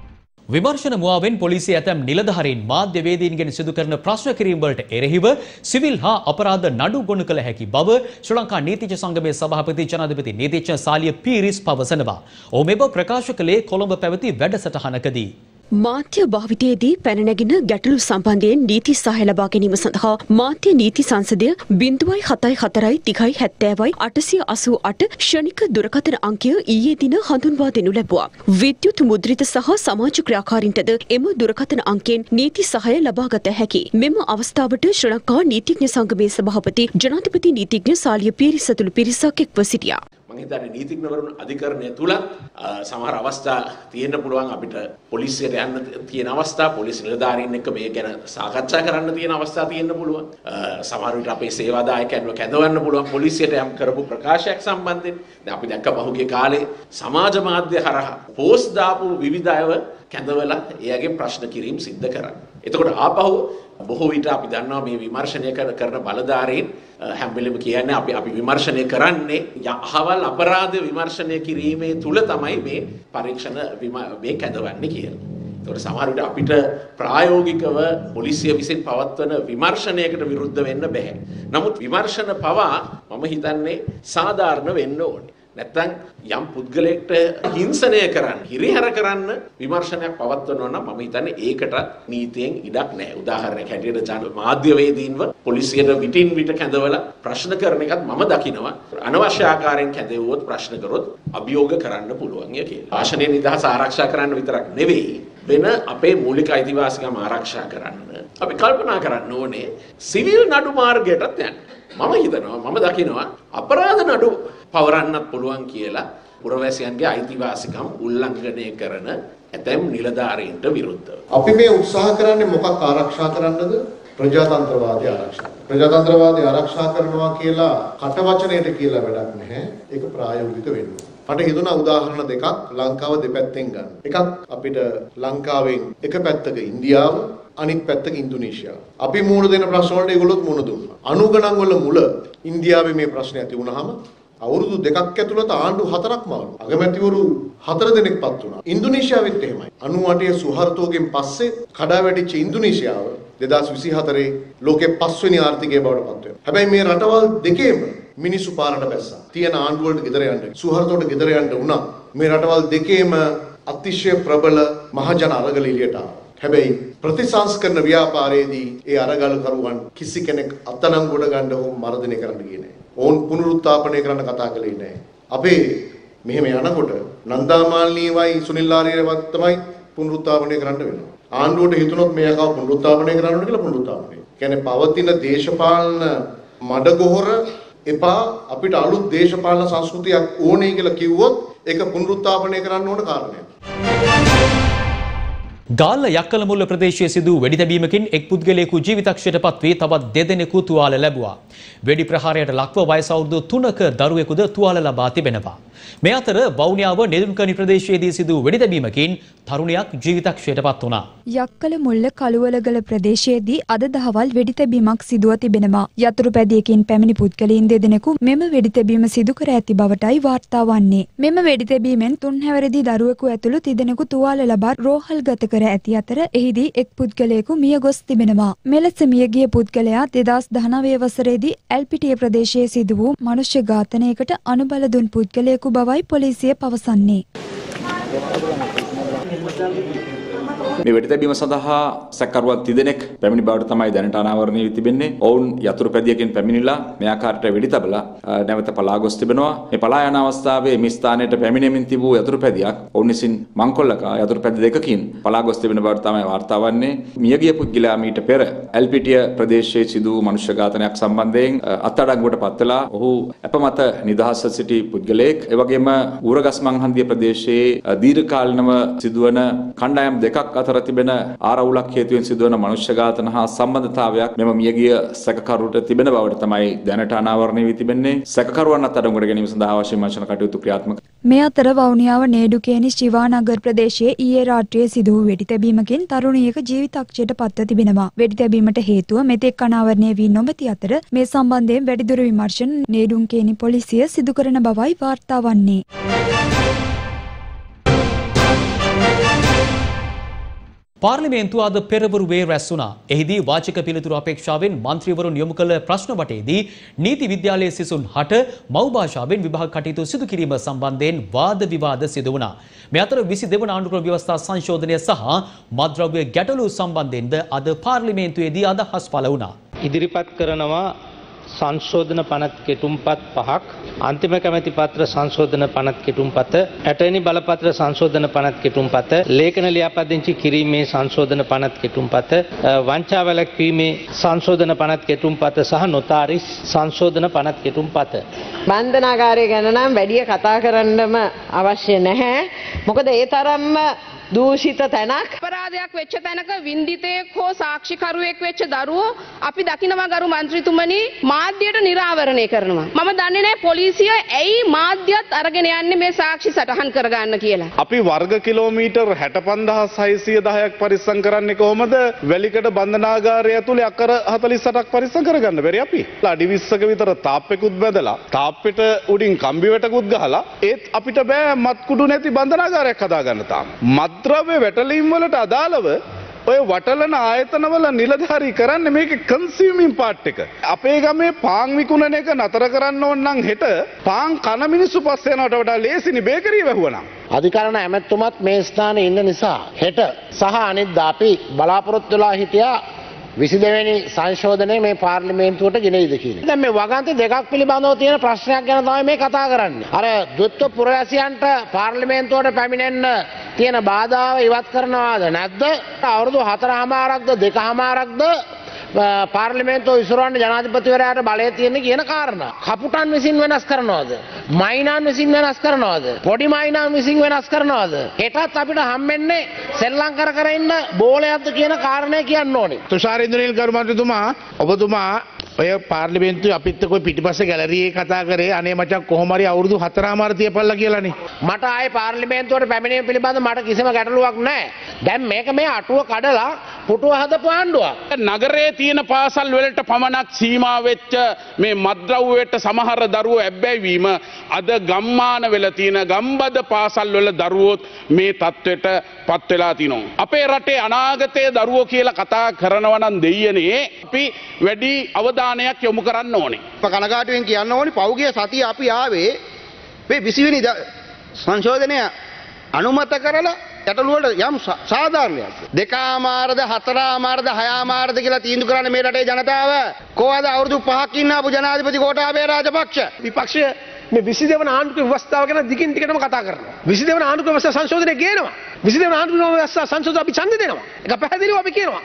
විමර්ශන මුවාවෙන් පොලිසිය ඇතැම් නිලධාරීන් මාධ්‍යවේදීන්ගෙන් සිදු කරන ප්‍රශ්න කිරීම් වලට එරෙහිව සිවිල් හා අපරාධ නඩු ගොනු කළ හැකි බව ශ්‍රී ලංකා නීතිඥ සංගමේ සභාපති ජනාධිපති නීතිඥ සාලිය පීරිස් පවසනවා. ඔහු මෙබ ප්‍රකාශ කළේ කොළඹ පැවති වැඩසටහනකදී. මාධ්‍ය භාවිතයේදී පැන නැගින ගැටලු සම්බන්ධයෙන් නීති සහාය ලබා ගැනීම සඳහා මාධ්‍ය නීති සංසදය බිංදුවයි හතයි හතරයි තිහයි හැත්තෑවයි අටසිය අසූ අට ක්ෂණික දුරකථන අංකය ඊයේ දින හඳුන්වා දෙනු ලැබුවා. විද්‍යුත් මුද්‍රිත සහ සමාජ ක්‍රියාකාරීන්ටද එම දුරකථන අංකයෙන් නීති සහාය ලබාගත හැකි. මෙම අවස්ථාවට ශ්‍රී ලංකා නීතිඥ සංගමේ සභාපති ජනාධිපති නීතිඥ සාලිය පීරිස් ඇතුළු පිරිසක් එක්ව සිටියා. මම හිතන්නේ නීතිඥවරුන් අධිකරණය තුලත් සමහර අවස්ථා තියෙන්න පුළුවන් අපිට පොලිසියට යන්න තියෙන අවස්ථා පොලිස් නිලධාරීන් එක්ක මේ ගැන සාකච්ඡා කරන්න තියෙන අවස්ථා තියෙන්න පුළුවන්. සමහර විට අපේ සේවාදායකයන්ව කැඳවන්න පුළුවන් පොලිසියට යම් කරපු ප්‍රකාශයක් සම්බන්ධයෙන්. දැන් අපි දැක්ක පහුගිය කාලේ සමාජ මාධ්‍ය හරහා පෝස්ට් දාපු විවිධ අයව කැඳවලා එයාගේ ප්‍රශ්න කිරීම සිද්ධ කරන්නේ. එතකොට ආපහු බොහෝ විට අපි දන්නවා මේ විමර්ශනය කරන බලධාරීන් හැම වෙලෙම කියන්නේ අපි අපි විමර්ශනය කරන්නේ යහවල් අපරාධ විමර්ශනය කිරීමේ තුල තමයි මේ පරීක්ෂණ මේ කැඳවන්නේ කියලා. ඒකට සමහර විට අපිට ප්‍රායෝගිකව පොලිසිය විසින් පවත්වන විමර්ශනයකට විරුද්ධ වෙන්න බෑ. නමුත් විමර්ශන පවා මම හිතන්නේ සාධාරණ වෙන්න ඕනේ. නැත්නම් යම් පුද්ගලයෙක්ට හිංසනය කරන්න, හිරිහැර කරන්න විමර්ශනයක් පවත්වනවා නම් මම හිතන්නේ ඒකට නීතියෙන් ඉඩක් නැහැ. උදාහරණයක් හැටියට ජන මාධ්‍යවේදීන්ව පොලිසියට විටින් විට කැඳවලා ප්‍රශ්න කරන එකත් මම දකිනවා අනවශ්‍ය ආකාරයෙන් කැඳවුවොත් ප්‍රශ්න කරොත් අභියෝග කරන්න පුළුවන් ය කියලා. භාෂණයේ නිදහස ආරක්ෂා කරන්න විතරක් නෙවෙයි වෙන අපේ මූලික අයිතිවාසිකම් ආරක්ෂා කරන්න අපි කල්පනා කරන්න ඕනේ සිවිල් නඩු මාර්ගයටත් යන්න. මම හිතනවා මම දකිනවා අපරාධ නඩු පවරන්නත් පුළුවන් කියලා පුරවැසියන්ගේ අයිතිවාසිකම් උල්ලංඝනය කරන ඇතැම් නිලධාරීන්ට විරුද්ධව. අපි මේ උත්සාහ කරන්නේ මොකක් ආරක්ෂා කරන්නද? ප්‍රජාතන්ත්‍රවාදී ආරක්ෂා. ප්‍රජාතන්ත්‍රවාදී ආරක්ෂා කරනවා කියලා කට වචනයට කියලා වැඩක් නැහැ. ඒක ප්‍රායෝගික වෙන්න ඕනේ. මට හිතුණා උදාහරණ දෙකක් ලංකාව දෙපැත්තෙන් ගන්න. එකක් අපිට ලංකාවෙන් එක පැත්තක ඉන්දියාව අනිත් පැත්තක ඉන්දුනීසියාව. අපි මුහුණ දෙන ප්‍රශ්න වලට ඒගොල්ලොත් මුහුණ දුන්නා. අනුගණන් වල මුල ඉන්දියාවේ මේ ප්‍රශ්නේ ඇති වුණාම අවුරුදු දෙකක් ඇතුළත ආණ්ඩු හතරක් මාරු. අගමැතිවරු හතර දෙනෙක් පත් වුණා. ඉන්දුනීසියාවෙත් එහෙමයි. අනූ අටේ සුහර්තෝගෙන් පස්සේ කඩා වැටිච්ච ඉන්දුනීසියාව දෙදාස් විසිහතරේ ලෝකේ පස්වෙනි ආර්ථිකය බවට පත් වෙනවා. හැබැයි මේ රටවල් දෙකේම මිනිස්සු පාරට බැස්සා. තියෙන ආණ්ඩු වලට ගෙදර යන්න, සුහර්තෝට ගෙදර යන්න වුණා. මේ රටවල් දෙකේම අතිශය ප්‍රබල මහජන අරගල එළියට ආවා. හැබැයි ප්‍රතිසංස්කරණ ව්‍යාපාරයේදී ඒ අරගල කරුවන් කිසි කෙනෙක් අත්අඩංගුවට ගන්න හෝ මර්ධනය කරන්න ගියේ නැහැ. ඕන් පුනරුත්ථාපනය කරන්න කතා කළේ නැහැ. අපේ මෙහෙම යනකොට නන්දාමාලිනීවයි සුනිල් ආරියවත් තමයි පුනරුත්ථාපනය කරන්න වෙනවා. ආණ්ඩුවට හිතුනොත් මේ අකව පුනරුත්ථාපනය කරන්න ඕන කියලා පුනරුත්ථාපනය. කියන්නේ පවතින දේශපාලන මඩගොහර එපා අපිට අලුත් දේශපාලන සංස්කෘතියක් ඕනේ කියලා කිව්වොත් ඒක පුනරුත්ථාපනය කරන්න ඕන කාරණයක්. ගාල්ල යක්කලමුල්ල ප්‍රදේශයේ සිදු වෙඩි තැබීමකින් එක් පුද්ගලයෙකු ජීවිතක්ෂයට පත් වී තවත් දෙදෙනෙකු තුවාල ලැබුවා. වෙඩි ප්‍රහාරයට ලක්ව වයස අවුරුදු තුනක දරුවෙකුද තුවාල ලබා තිබෙනවා. මේ අතර වවුනියාව නෙදුම්කනි ප්‍රදේශයේදී සිදු වෙඩි තැබීමකින් තරුණයක් ජීවිතක්ෂයට පත් වුණා. යක්කලමුල්ල කළුවලගල ප්‍රදේශයේදී අද දහවල් වෙඩි තැබීමක් සිදුව තිබෙනවා. යතුරුපැදියකින් පැමිණි පුද්ගලයන් දෙදෙනෙකු මෙම වෙඩි තැබීම සිදු කර ඇති බවටයි වාර්තා වන්නේ. මෙම වෙඩි තැබීමෙන් තුන් හැවිරිදි දරුවෙකු ඇතුළු තිදෙනෙකු තුවාල ලබා රෝහල්ගත කර ඇති අතර එහිදී එක් පුද්ගලයෙකු මිය ගොස් තිබෙනවා. මෙලෙස මියගිය පුද්ගලයා දෙදහස් දහනවය වසරේදී ඇල්පිටිය ප්‍රදේශයේ සිදු වූ මනුෂ්‍ය ඝාතනයකට අනුබල දුන් පුද්ගලයෙකු බවයි පොලිසිය පවසන්නේ. මේ වෙඩි තැබීම සඳහා සැකකරුවන් තිදෙනෙක් පැමිණි බවට තමයි දැනට අනාවරණය වී තිබෙන්නේ. ඔවුන් යතුරු පැදියකින් පැමිණිලා මේ ආකාරයට වෙඩි තබලා නැවත පලා ගොස් තිබෙනවා. මේ පලා යන අවස්ථාවේ මේ ස්ථානයට පැමිණෙමින් තිබූ යතුරු පැදියක් ඔවුන් විසින් මංකොල්ලකා යතුරු පැදි දෙකකින් පලා ගොස් තිබෙන බවට තමයි වාර්තා වන්නේ. මියගිය පුද්ගලයා මීට පෙර ඇල්පිටිය ප්‍රදේශයේ සිදු වූ මනුෂ්‍ය ඝාතනයක් සම්බන්ධයෙන් අත්අඩංගුවට පත් වෙලා ඔහු අපමත නිදහස සිටි පුද්ගලයෙක්. ඒ වගේම ඌරගස් මංහන්දිය ප්‍රදේශයේ දීර්ඝකාලීනව සිදුවන කණ්ඩායම් දෙකක් අතර තිබෙන ආරවුලක් හේතුවෙන් සිදුවන මනුෂ්‍ය ඝාතන හා සම්බන්ධතාවයක් මෙම මියගිය සැකකරුට තිබෙන බවට තමයි දැනට අනාවරණය වී තිබෙන්නේ. සැකකරුවන් අත්අඩංගුවට ගැනීම සඳහා අවශ්‍ය වන කටයුතු ක්‍රියාත්මක. මේ අතර වවුනියාව නේඩුකේනි ශිවානගර් ප්‍රදේශයේ ඊයේ රාත්‍රියේ සිදු වූ වෙඩි තැබීමකින් තරුණියක ජීවිතක්ෂයට පත්ව තිබෙනවා. වෙඩි තැබීමට හේතුව මෙතෙක් අනාවරණය වී නොමැති අතර මේ සම්බන්ධයෙන් වැඩිදුර විමර්ශන නේඩුකේනි පොලිසිය සිදු කරන බවයි වාර්තා වන්නේ. පාර්ලිමේන්තුව අද පෙරවරුවේ රැස් වුණා. එහිදී වාචික පිළිතුරු අපේක්ෂාවෙන් මන්ත්‍රීවරුන් යොමු කළ ප්‍රශ්න වටේදී නීති විද්‍යාලයේ සිසුන් හට මව් භාෂාවෙන් විභාග කටයුතු සිදු කිරීම සම්බන්ධයෙන් වාද විවාද සිදු වුණා. මේ අතර විසි දෙවන ආණ්ඩුක්‍රම ව්‍යවස්ථා සංශෝධනය සහ මත්ද්‍රව්‍ය ගැටලු සම්බන්ධයෙන්ද අද පාර්ලිමේන්තුවේදී අදහස් පළ වුණා. ඉදිරිපත් කරනවා සංශෝධන පනත් කෙටුම්පත් පහක්, අන්තිම කැමැති පත්‍ර සංශෝධන පනත් කෙටුම්පත, ඇටර්නි බලපත්‍ර සංශෝධන පනත් කෙටුම්පත, ලේඛන ලියාපදිංචි කිරීමේ සංශෝධන පනත් කෙටුම්පත, වංචා වැළැක්වීමේ සංශෝධන පනත් කෙටුම්පත සහ නොතාරිස් සංශෝධන පනත් කෙටුම්පත. බන්ධනාගාරය ගැන නම් වැඩිය කතා කරන්නම අවශ්‍ය නැහැ. මොකද ඒ තරම්ම දූෂිත තැනක්. අපරාධයක් වෙච්ච තැනක වින්දිතයෙක් හෝ සාක්ෂිකරුවෙක් වෙච්ච දරුවෝ අපි දකිනවා ගරු මන්ත්‍රීතුමනි මාධ්‍යයට නිරාවරණය කරනවා. මම දන්නේ නැහැ පොලිසිය ඇයි මාධ්‍යත් අරගෙන යන්නේ මේ සාක්ෂි සටහන් කරගන්න කියලා. අපි වර්ග කිලෝමීටර් හැට පන්දාස් හයසිය දහයක් පරිස්සම් කරන්නේ කොහොමද? වැලිකඩ බන්ධනාගාරය ඇතුලේ අක්කර හතළිස් අටක් පරිස්සම් කරගන්න බැරි අපි. අඩි විස්සක විතර තාප්පෙකුත් බැදලා තාප්පෙට උඩින් කම්බි වැටකුත් ගහලා ඒත් අපිට බෑ මත් කුඩු නැති බන්ධනාගාරයක් හදාගන්න තාම. ද්‍රව්‍ය වැටලීම් වලට අදාළව ඔය වටලන ආයතනවල නිලධාරී කරන්නේ මේකේ කන්සියුමින් පාර්ට් එක. අපේ ගමේ පාන් විකුණන එක නතර කරන්න ඕන නම් හෙට පාන් කන මිනිස්සු පස්සේ යනවට වඩා ලේසිනි බේකරිය වැහුවනම්. අධිකරණ ඇමැතුමත් මේ ස්ථානයේ ඉන්න නිසා හෙට සහ අනිද්දා අපි බලාපොරොත්තු වෙලා හිටියා විසි දෙවෙනි සංශෝධනය මේ පාර්ලිමේන්තුවට ගෙනෙයිද කියන. දැන් මේ වගන්ති දෙකක් පිළිබඳව තියෙන ප්‍රශ්නයක් ගැන තමයි මේ කතා කරන්නේ. අර දුත්ත පුරවැසියන්ට පාර්ලිමේන්තුවට පැමිණෙන්න තියෙන බාධාව ඉවත් කරනවාද නැද්ද? අවුරුදු හතරමාරක්ද දෙකමාරක්ද පාර්ලිමේන්තුව විසිරවන්න ජනාධිපතිවරයාට බලය තියෙන කියන කාරණා. කපුටන් විසින් වෙනස් කරනවද? මයිනන් විසින් වෙනස් කරනවද? පොඩි මයිනන් විසින් වෙනස් කරනවද? හෙටත් අපිට හම්බෙන්නේ සෙල්ලම් කර කර ඉන්න බෝලයක්ද කියන කාරණේ කියන්න ඕනේ. තුෂාර ඉන්ද්‍රනීල් ගරු මන්ත්‍රීතුමා ඔබතුමා ඔය පාර්ලිමේන්තුවේ අපිත් එක්ක පිටිපස්සේ ගැලරියේ කතා කරේ අනේ මචං කොහොම හරි අවුරුදු හතරමාර තියපල්ලා කියලානේ. මට ආයේ පාර්ලිමේන්තුවට පැමිණීම පිළිබඳව මට කිසිම ගැටලුවක් නැහැ. දැන් මේක මේ අටුව කඩලා පුටුව හදපු ආණ්ඩුවක්. නගරයේ තියෙන පාසල් වලට පමණක් සීමා වෙච්ච මේ මත්ද්‍රව්‍යයට සමහර දරුවෝ ඇබ්බැහි වීම අද ගම්මාන වෙලා තියෙන ගම්බද පාසල් වල දරුවෝත් මේ තත්ත්වයට පත් වෙලා තිනවා. අපේ රටේ අනාගතයේ දරුවෝ කියලා කතා කරනවා නම් දෙයියනේ අපි වැඩි අවධානයක් යොමු කරන්න ඕනේ. කනගාටුවෙන් කියන්න ඕනේ පෞගිය සතිය අපි ආවේ මේ විසි වෙනි සංශෝධනය අනුමත කරලා ගැටලුවලට යම් සාධාරණයක්. දෙකමාරද හතරමාරද හයමාරද කියලා තීන්දුව කරන්න මේ රටේ ජනතාව කොහොමද අවුරුදු පහක් ඉන්න අපු ජනාධිපති ගෝඨාභය රාජපක්ෂ විපක්ෂය මේ විසි දෙවන ආණ්ඩුක්‍රම ව්‍යවස්ථාව ගැන දිගින් දිගටම කතා කරනවා. විසි දෙවන ආණ්ඩුක්‍රම ව්‍යවස්ථා සංශෝධනය ගේනවා. විසි දෙවන ආණ්ඩුක්‍රම ව්‍යවස්ථා සංශෝධන අපි ඡන්ද දෙනවා. ඒක පැහැදිලිව අපි කියනවා.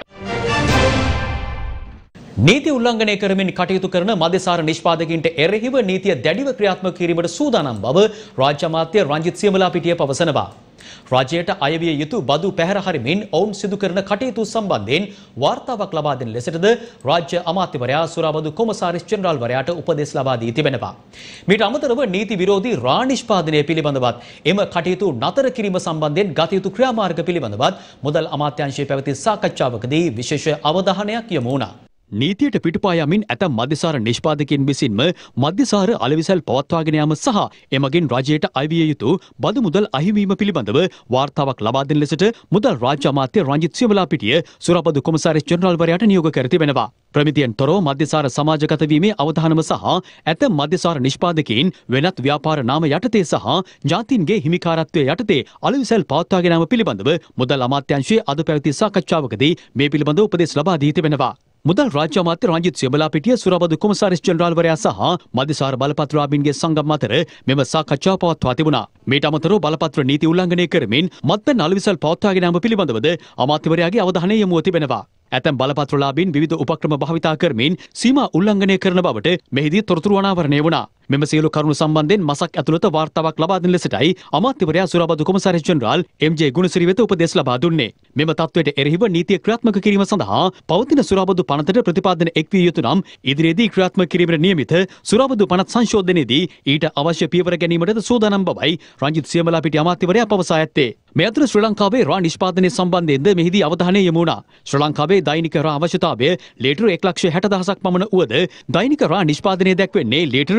නීති උල්ලංඝනය කරමින් කටයුතු කරන මධ්‍යසාර නිෂ්පාදකයින්ට එරෙහිව නීතිය දැඩිව ක්‍රියාත්මක කිරීමට සූදානම් බව රාජ්‍ය අමාත්‍ය රංජිත් සියඹලාපිටිය පවසනවා. රාජ්‍යයට අයවිය යුතු බදු පැහැර හරිමින් ඔවුන් සිදු කරන කටයුතු සම්බන්ධයෙන් වාර්තාවක් ලබා දෙන ලෙසටද රාජ්‍ය අමාත්‍යවරයා සුරාබදු කොමසාරිස් ජෙනරාල්වරයාට උපදෙස් ලබා දී තිබෙනවා. මීට අමතරව නීති විරෝධී රා නිෂ්පාදනය පිළිබඳවත් එම කටයුතු නතර කිරීම සම්බන්ධයෙන් ගත යුතු ක්‍රියාමාර්ග පිළිබඳවත් මුදල් අමාත්‍යාංශයේ පැවති සාකච්ඡාවකදී විශේෂ අවධානයක් යොමු වුණා. නීතියට පිටුපා යමින් ඇතැම් මධ්‍යසාර නිෂ්පාදකයන් විසින්ම මධ්‍යසාර අලෙවිසල් පවත්වාගෙන යාම සහ එමගින් රජයට අයවිය යුතු බදු මුදල් අහිමිවීම පිළිබඳව වාර්තාවක් ලබා දෙන ලෙසට මුදල් රාජ්‍ය අමාත්‍ය රංජිත් සියඹලාපිටිය සුරපදු කොමසාරිස් ජෙනරාල්වරයාට නියෝග කර තිබෙනවා. ප්‍රමිතියෙන් තොරව මධ්‍යසාර සමාජගත වීමේ අවධානම සහ ඇතැම් මධ්‍යසාර නිෂ්පාදකයන් වෙනත් ව්‍යාපාර නාම යටතේ සහ ජාතීන්ගේ හිමිකාරත්වය යටතේ අලෙවිසල් පවත්වාගෙන යාම පිළිබඳව මුදල් අමාත්‍යාංශයේ අද පැවති සාකච්ඡාවකදී මේ පිළිබඳව උපදෙස් ලබා දී තිබෙනවා. මුදල් රාජ්‍ය අමාත්‍ය රංජිත් සියඹලාපිටිය සුරබදු කොමසාරිස් ජෙනරාල්වරයා සහ මධ්‍යසාර බලපත්‍රාබින්ගේ සංගම් අතර මෙම සාකච්ඡාව පවත්වා තිබුණා. මීට අමතරව බලපත්‍ර නීති උල්ලංඝනය කරමින් මත්පැන් අලෙවිසල් පවත්වාගෙන යාම පිළිබඳවද අමාත්‍යවරයාගේ අවධානය යොමුව තිබෙනවා. ඇතැම් බලපත්‍රලාබීන් විවිධ උපක්‍රම භාවිතා කරමින් සීමා උල්ලංඝනය කරන බවට මෙහිදී තොරතුරු අනාවරණය වුණා. මෙම සියලු කරුණු සම්බන්ධයෙන් මසක් ඇතුළත වාර්තාවක් ලබා දෙන ලෙසටයි අමාත්‍යවරයා සුරබදු කොමසාරිස් ජෙනරාල් එම්.ජේ. ගුණසිරි වෙත උපදෙස් ලබා දුන්නේ. මෙම තත්ත්වයට එරෙහිව නීතිය ක්‍රියාත්මක කිරීම සඳහා පවතින සුරබදු පනතට ප්‍රතිපාදන එක්විය යුතු නම් ඉදිරියේදී ක්‍රියාත්මක කිරීමට නියමිත සුරබදු පනත් සංශෝධනයේදී ඊට අවශ්‍ය පියවර ගැනීමටද සූදානම් බවයි රංජිත් සියඹලාපිටිය අමාත්‍යවරයා පවසා ඇත්තේ. මේ අතර ශ්‍රී ලංකාවේ රා නිෂ්පාදනය සම්බන්ධයෙන්ද මෙහිදී අවධානය යොමු වුණා. ශ්‍රී ලංකාවේ දෛනික රා අවශ්‍යතාවය ලීටර් එක ලක්ෂ හැට දහසක් පමණ වුවද දෛනික රා නිෂ්පාදනය දැක්වෙන්නේ ලීටර් හතළිස්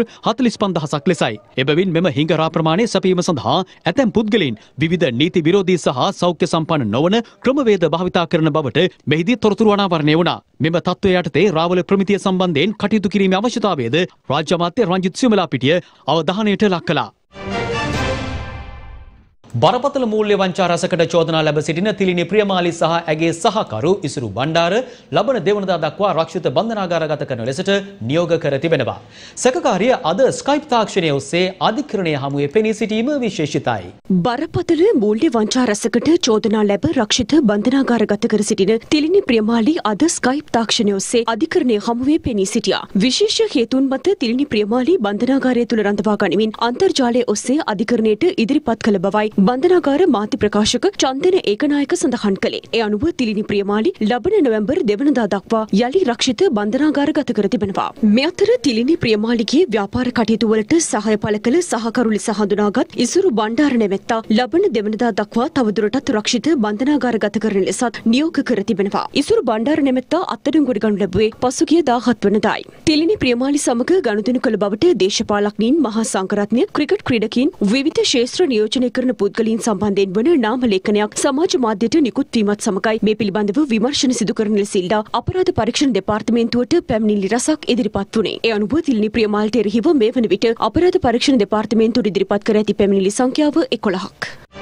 හතළිස් පන්දහසක් ලෙසයි. එබැවින් මෙම හිඟරා ප්‍රමාණය සැපීම සඳහා ඇතැම් පුද්ගලයන් විවිධ නීති විරෝධී සහ සෞඛ්‍ය සම්පන්න නොවන ක්‍රමවේද භාවිතා කරන බවට මෙහිදී තොරතුරු අනාවරණය වුණා. මෙම තත්ත්වය යටතේ රාවල ප්‍රමිතිය සම්බන්ධයෙන් කටයුතු කිරීමේ අවශ්‍යතාවයද රාජ්‍ය අමාත්‍ය රංජිත් සියමලාපිටිය අවධානයට ලක් කළා. බරපතල මූල්‍ය වංචා රසකට චෝදනා ලැබ සිටින තිලිනි ප්‍රියමාලි සහ ඇගේ සහකරු ඉසුරු බණ්ඩාර ලබන දෙවනදා දක්වා රක්ෂිත බන්ධනාගාරගත කරන ලෙසට නියෝග කර තිබෙනවා. සැකකාරිය අද ස්කයිප් තාක්ෂණය ඔස්සේ අධිකරණය හමුවේ පෙනී සිටීම විශේෂිතයි. බරපතල මූල්‍ය වංචා රැසකට චෝදනා ලැබ රක්ෂිත බන්ධනාගාරගත කර සිටින තිලිනි ප්‍රියමාලි අද ස්කයිප් තාක්ෂණය ඔස්සේ අධිකරණය හමුවේ පෙනී සිටියා. විශේෂ හේතුන් මත තිලිනි ප්‍රියමාලි බන්ධනාගාරය තුල රඳවා ගනිමින් අන්තර්ජාලය ඔස්සේ අධිකරණයට ඉදිරිපත් කළ බවයි බන්ධනාගාර මාධ්‍ය ප්‍රකාශක චන්දන ඒකනායක සඳහන් කළේ. ඒ අනුව තිලිනි ප්‍රියමාලි ලබන නොවැම්බර් දෙවනදා දක්වා යලි රක්ෂිත බන්ධනාගාරගත කර තිබෙනවා. මේ අතර තිලිනි ප්‍රියමාලිගේ ව්‍යාපාර කටයුතු වලට සහාය පළ කළ සහකරු ලෙස හඳුනාගත් ඉසුරු බණ්ඩාර නැමැත්තා ලබන දෙවනදා දක්වා තවදුරටත් රක්ෂිත බන්ධනාගාරගත කරන ලෙසත් නියෝග කර තිබෙනවා. ඉසුරු බණ්ඩාර නැමැත්තා අත්අඩංගුවට ගනු ලැබුවේ පසුගිය දාහත් වනදායි. තිලිනි ප්‍රියමාලි සමග ගනුදෙනු කළ බවට දේශපාලඥයින් මහා සංඝරත්නය ක්‍රිකට් ක්‍රීඩකයින් විවිධ ශේත්‍ර නියෝජනය කරන පුද්ගලයන් සම්බන්ධයෙන් වන නාම ලේඛනයක් සමාජ මාධ්‍යයට නිකුත් වීමත් සමගයි මේ පිළිබඳව විමර්ශන සිදු කරන ලෙස ඉල්ලා අපරාධ පරීක්ෂණ දෙපාර්තමේන්තුවට පැමිණිලි රසක් ඉදිරිපත් වුණේ. ඒ අනුව තිලිනි ප්‍රියමාල්ට එරෙහිව මේ වන විට අපරාධ පරීක්ෂණ දෙපාර්තමේන්තුවට ඉදිරිපත් කර ඇති පැමිණිලි සංඛ්‍යාව එකොළහක්.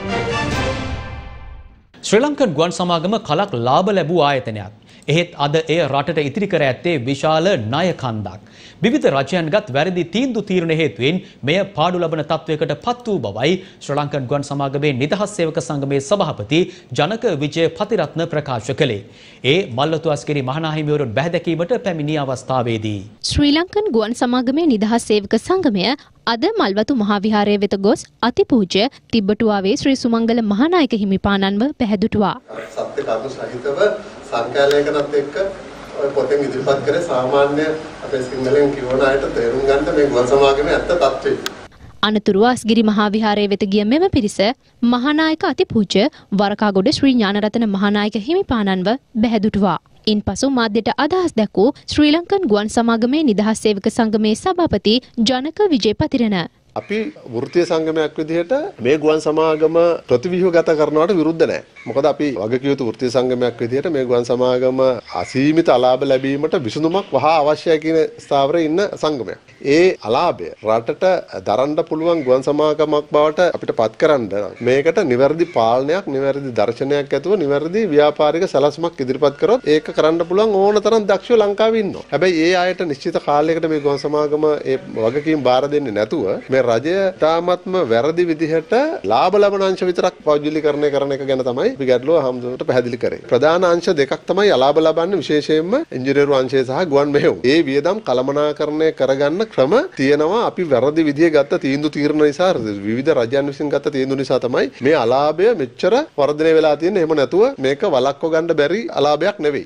ශ්‍රී ලංකන් ගුවන් සමාගම කලක් ලාභ ලැබූ ආයතනයක්. එහෙත් අද එය රටට ඉතිරි කර ඇත්තේ විශාල ණය කන්දක්. විවිධ රජයන්ගත් වැරදි තීන්දුව තීරණ හේතුවෙන් මෙය පාඩු ලබන තත්වයකට පත් වූ බවයි ශ්‍රී ලංකන් ගුවන් සමාගමේ නිදහස් සේවක සංගමේ සභාපති ජනක විජය පතිරත්න ප්‍රකාශ කළේ. ඒ මල්වතු අස්ගිරි මහනාහිමිවරුන් බැහැදැකීමට පැමිණි අවස්ථාවේදී ශ්‍රී ලංකන් ගුවන් සමාගමේ නිදහස් සේවක සංගමය අද මල්වතු මහාවිහාරය වෙත ගොස් අතිපූජ්‍ය තිබ්බටුවාවේ ශ්‍රී සුමංගල මහානායක හිමිපාණන්ව පැහැදුටුවා. සත්‍ය කරුණු සහිතව සංකල්පයකටත් එක්ක ඔය පොතෙන් ඉදිරිපත් කරේ සාමාන්‍ය අපේ සිංහලෙන් කියවන අයට තේරුම් ගන්න මේ ගුවන් සමාගමේ ඇත්ත තත්ත්වය. අනතුරුව අස්ගිරි මහාවිහාරය වෙත ගිය මෙම පිරිස මහානායක අතිපූජ්‍ය වරකාගොඩ ශ්‍රී ඥානරතන මහානායක හිමිපාණන්ව බැහැදුටුවා. ඉන්පසු මාධ්‍යට අදහස් දැක්වූ ශ්‍රී ලංකන් ගුවන් සමාගමේ නිදහස් සේවක සංගමේ සභාපති ජනක විජය පතිරණ අපි වෘත්තීය සංගමයක් විදිහට මේ ගුවන් සමාගම ප්‍රතිව්‍යුහගත කරනවට විරුද්ධ නැහැ. මොකද අපි වගකිව යුතු වෘත්තීය සංගමයක් විදිහට මේ ගුවන් සමාගම අසීමිත අලාභ ලැබීමට විසඳුමක් වහා අවශ්‍යයි කියන ස්ථාවරයේ ඉන්න සංගමයක්. ඒ අලාභය රටට දරන්න පුළුවන් ගුවන් සමාගමක් බවට අපිට පත් කරන්න මේකට නිවැරදි පාලනයක්, නිවැරදි දර්ශනයක් ඇතුව නිවැරදි ව්‍යාපාරික සැලැස්මක් ඉදිරිපත් කරොත් ඒක කරන්න පුළුවන් ඕන තරම් දක්ෂව ලංකාවේ ඉන්නවා. හැබැයි ඒ අයට නිශ්චිත කාලයකට මේ ගුවන් සමාගම ඒ වගකීම් බාර දෙන්නේ නැතුව රජය තාමත්ම වැරදි විදිහට ලාභ ලබන අංශ විතරක් පෞද්ගලිකරණය කරන එක ගැන තමයි අපි ගැටලුව හම්දුවට පැහැදිලි කරේ. ප්‍රධාන අංශ දෙකක් තමයි අලාභ ලබන්නේ, විශේෂයෙන්ම ඉංජිනේරු අංශය සහ ගුවන් මෙහෙයුම්. ඒ වියදම් කළමනාකරණය කරගන්න ක්‍රම තියෙනවා. අපි වැරදි විදිහේ ගත්ත තීන්දුව තීරණ නිසා, විවිධ රජයන් විසින් ගත්ත තීන්දුව නිසා තමයි මේ අලාභය මෙච්චර වර්ධනය වෙලා තියෙන්නේ. එහෙම නැතුව මේක වළක්ව ගන්න බැරි අලාභයක් නෙවෙයි.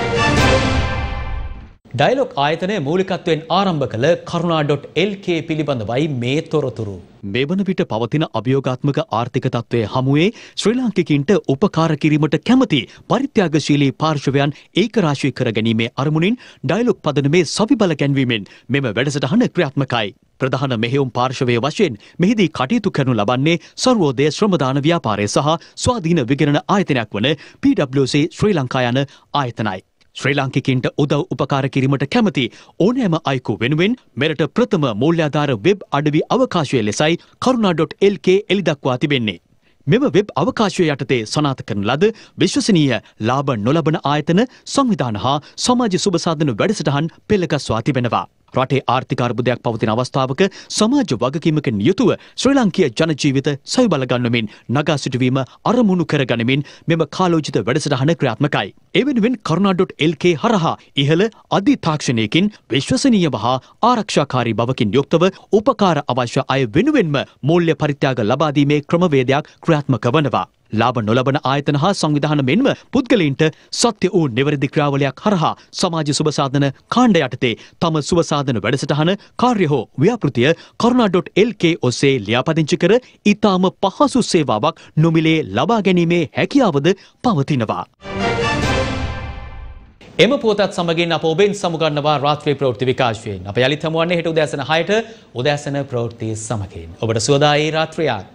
ඩයලොග් ආයතනය මූලිකත්වයෙන් ආරම්භ කළ කරුණා.lk පිළිබඳවයි මේ තොරතුරු. මේ වන විට පවතින අභියෝගාත්මක ආර්ථික තත්ත්වය හමුවේ ශ්‍රී ලාංකිකයින්ට උපකාර කිරීමට කැමති පරිත්‍යාගශීලී පාර්ශවයන් ඒකරාශී කර ගැනීමේ අරමුණින් ඩයලොග් පදනමේ සවිබල ගැන්වීමෙන් මෙම වැඩසටහන ක්‍රියාත්මකයි. ප්‍රධාන මෙහෙයුම් පාර්ශවය වශයෙන් මෙහිදී කටයුතු කරනු ලබන්නේ සර්වෝදය ශ්‍රමදාන ව්‍යාපාරය සහ ස්වාධීන විගණන ආයතනයක් වන P W C Sri Lanka යන ආයතනයි. ශ්‍රී ලාංකිකයින්ට උදව් උපකාර කිරීමට කැමති ඕනෑම අයෙකු වෙනුවෙන් මෙරට ප්‍රථම මූල්‍යාධාර වෙබ් අඩවි අවකාශය ලෙසයි කරුණා.lk එළිදක්වා තිබෙන්නේ. මෙම වෙබ් අවකාශය යටතේ සනාථ කරන ලද විශ්වසනීය ලාභ නොලබන ආයතන සංවිධාන හා සමාජ සුබසාධන වැඩසටහන් පෙළගස්වා තිබෙනවා. රටේ ආර්ථික අර්බුදයක් පවතින අවස්ථාවක සමාජ වගකීමකින් යුතුව ශ්‍රී ලාංකීය ජන ජීවිත සවිබල ගන්වමින් නගා සිටුවීම අරමුණු කරගනිමින් මෙම කාලෝචිත වැඩසටහන ක්‍රියාත්මකයි. ඒ වෙනුවෙන් කරුණා.lk හරහා ඉහළ අධි තාක්ෂණයකින් විශ්වසනීයව හා ආරක්ෂාකාරී බවකින් යුක්තව උපකාර අවශ්‍ය අය වෙනුවෙන්ම මූල්‍ය පරිත්‍යාග ලබා දීමේ ක්‍රමවේදයක් ක්‍රියාත්මක වනවා. ලාභ නොලබන ආයතන හා සංවිධාන මෙන්ම පුද්ගලයින්ට සත්‍ය වූ නිවැරදි ක්‍රියාවලයක් හරහා සමාජ සුබසාධන කාණ්ඩ යටතේ තම සුබසාධන වැඩසටහන කාර්ය හෝ ව්‍යාපෘතිය කරුණා.lk ඔස්සේ ලියාපදිංචි කර ඉතාම පහසු සේවාවක් නොමිලේ ලබා ගැනීමේ හැකියාවද පවතිනවා. එම පුවතත් සමගින් අප ඔබෙන් සමුගන්නවා රාත්‍රී ප්‍රවෘත්ති විකාශයෙන්. අප යළිත් හමුවන්නේ හෙට උදෑසන හයට උදෑසන ප්‍රවෘත්ති සමගින්. ඔබට සුවදායි රාත්‍රියක්.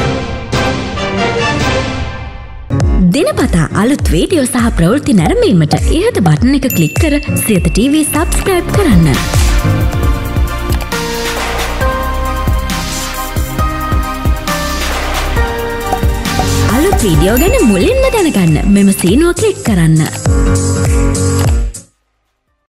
දිනපතා අලුත් වීඩියෝ සහ ප්‍රවෘත්ති නැරඹීමට ඉහත බටන් එක ක්ලික් කර සියත ටීවී සබ්ස්ක්‍රයිබ් කරන්න. අලුත් වීඩියෝ ගැන මුලින්ම දැනගන්න මෙම සීනුව ක්ලික් කරන්න.